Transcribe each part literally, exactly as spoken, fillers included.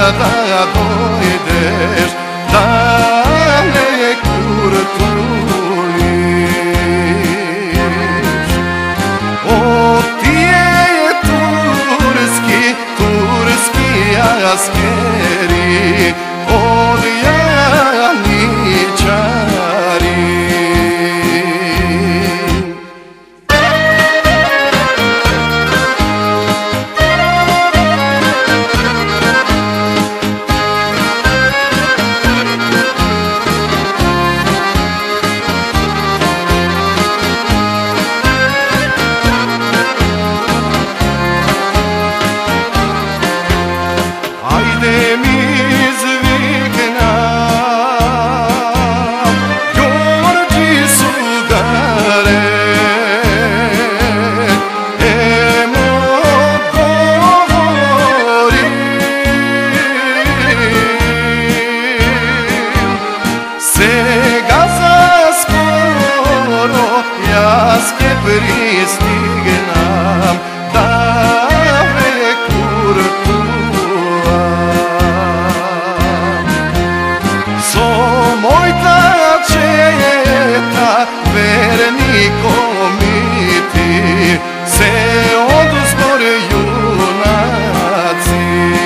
da dojdeš, da ne kurtuliš. O ti je turski, turski askeri, od janičari. Ajde mi zvigna, Đorđi sugare, emo govorim, sega za skoro jaske pristignam, da me kurtulam. So moj tačeta vernikom iti, se oduzgor junaci.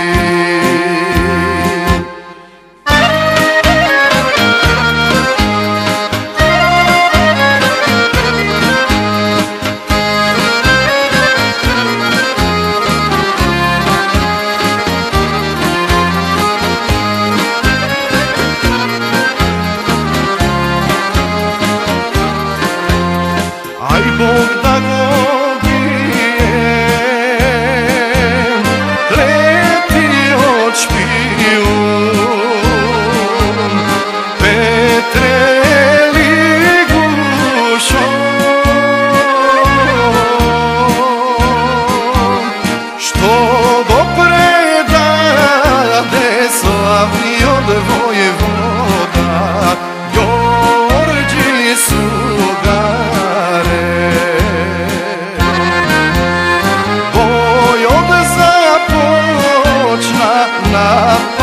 Aj Bog da dobijem leti od špijun, Petre Ligušom, što do predade slavni od vojvoda, Đorđi sugare. Boj od započna na